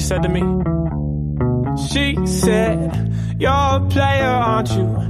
said to me. She said, you're a player, aren't you?